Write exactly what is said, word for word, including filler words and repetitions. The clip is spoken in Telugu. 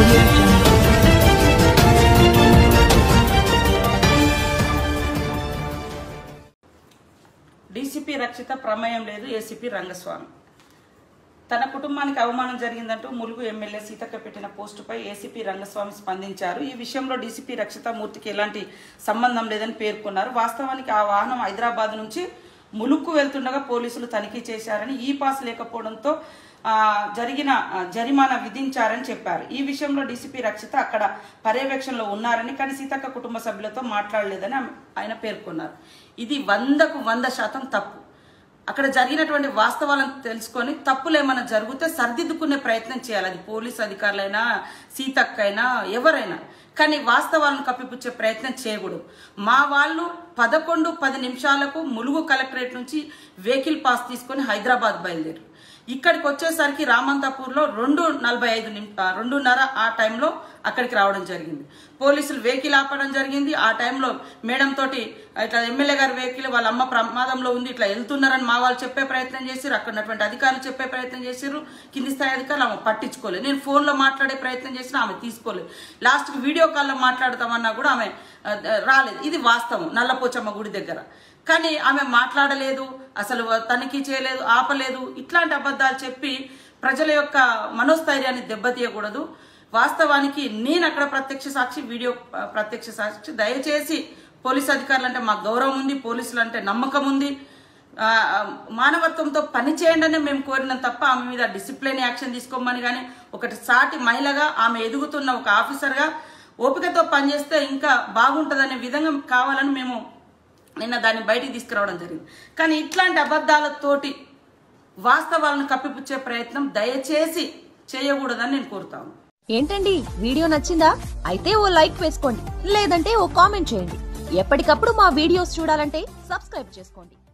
audio jungle. డీసీపీ రక్షిత ప్రమేయం లేదు, ఏసీపీ రంగస్వామి. తన కుటుంబానికి అవమానం జరిగిందంటూ ములుగు ఎమ్మెల్యే సీతక్క పెట్టిన పోస్టుపై ఏసీపీ రంగస్వామి స్పందించారు. ఈ విషయంలో డీసీపీ రక్షిత మూర్తికి ఎలాంటి సంబంధం లేదని పేర్కొన్నారు. వాస్తవానికి ఆ వాహనం హైదరాబాద్ నుంచి ములుగుకు వెళ్తుండగా పోలీసులు తనిఖీ చేశారని, ఈ పాస్ లేకపోవడంతో జరిగిన జరిమానా విధించారని చెప్పారు. ఈ విషయంలో డీసీపీ రక్షిత అక్కడ పర్యవేక్షణలో ఉన్నారని, కానీ సీతక్క కుటుంబ సభ్యులతో మాట్లాడలేదని ఆయన పేర్కొన్నారు. ఇది వందకు వంద శాతం తప్పు. అక్కడ జరిగినటువంటి వాస్తవాలను తెలుసుకొని తప్పులు ఏమైనా జరిగితే సరిదిద్దుకునే ప్రయత్నం చేయాలి. అది పోలీస్ అధికారులైనా, సీతక్క అయినా, ఎవరైనా. కానీ వాస్తవాలను కప్పిపుచ్చే ప్రయత్నం చేయకూడదు. మా వాళ్ళు పదకొండు పది నిమిషాలకు ములుగు కలెక్టరేట్ నుంచి వెహికల్ పాస్ తీసుకొని హైదరాబాద్ బయలుదేరు. ఇక్కడికి వచ్చేసరికి రామంతాపూర్లో రెండు నలభై ఐదు నిమిష రెండున్నర ఆ టైంలో అక్కడికి రావడం జరిగింది. పోలీసులు వెహికల్ ఆపడం జరిగింది. ఆ టైంలో మేడం తోటి ఇట్లా ఎమ్మెల్యే గారి వెహికల్ వాళ్ళ అమ్మ ప్రమాదంలో ఉంది, ఇట్లా వెళ్తున్నారని మా వాళ్ళు చెప్పే ప్రయత్నం చేశారు. అక్కడ ఉన్నటువంటి అధికారులు చెప్పే ప్రయత్నం చేశారు. కింది స్థాయి అధికారులు ఆమె పట్టించుకోలేదు. నేను ఫోన్లో మాట్లాడే ప్రయత్నం చేసినా ఆమె తీసుకోలేదు. లాస్ట్కి వీడియో కాల్లో మాట్లాడతామన్నా కూడా ఆమె రాలేదు. ఇది వాస్తవం. నల్లపోచమ్మ గుడి దగ్గర. కానీ ఆమె మాట్లాడలేదు, అసలు తనిఖీ చేయలేదు, ఆపలేదు. ఇట్లాంటి అబద్ధాలు చెప్పి ప్రజల యొక్క మనోస్థైర్యాన్ని దెబ్బతీయకూడదు. వాస్తవానికి నేను అక్కడ ప్రత్యక్ష సాక్షి, వీడియో ప్రత్యక్ష సాక్షి. దయచేసి పోలీస్ అధికారులు అంటే మాకు గౌరవం ఉంది, పోలీసులు అంటే నమ్మకం ఉంది. మానవత్వంతో పనిచేయండి అని మేము కోరినాం తప్ప ఆమె మీద డిసిప్లిన్ యాక్షన్ తీసుకోమని కానీ, ఒకటి సాటి మహిళగా ఆమె ఎదుగుతున్న ఒక ఆఫీసర్గా ఓపికతో పనిచేస్తే ఇంకా బాగుంటుందనే విధంగా కావాలని మేము నిన్న దాన్ని బయటికి తీసుకురావడం జరిగింది. కానీ ఇట్లాంటి అబద్ధాలతోటి వాస్తవాలను కప్పిపుచ్చే ప్రయత్నం దయచేసి చేయకూడదని నేను కోరుతాను. ఏంటండి, వీడియో నచ్చిందా? అయితే ఓ లైక్ వేసుకోండి, లేదంటే ఓ కామెంట్ చేయండి. ఎప్పటికప్పుడు మా వీడియోస్ చూడాలంటే సబ్స్క్రైబ్ చేసుకోండి.